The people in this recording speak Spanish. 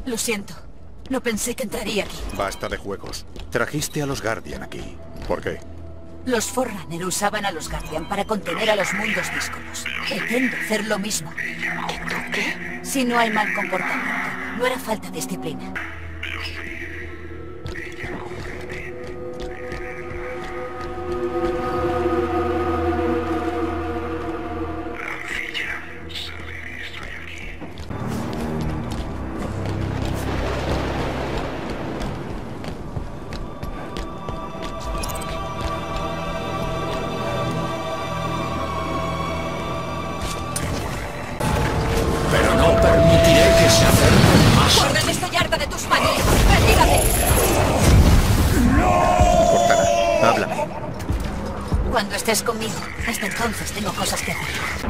Lo siento. No pensé que entraría aquí. Basta de juegos. Trajiste a los Guardian aquí. ¿Por qué? Los Forerunner usaban a los Guardian para contener a los mundos díscolos. Pretendo hacer lo mismo. ¿Qué? Si no hay mal comportamiento, no era falta de disciplina. Pero no permitiré que se acerquen más. ¡Guarden estoy harta de tus manías! ¡Retírate! Cortana, háblame. Cuando estés conmigo. Hasta entonces tengo cosas que hacer.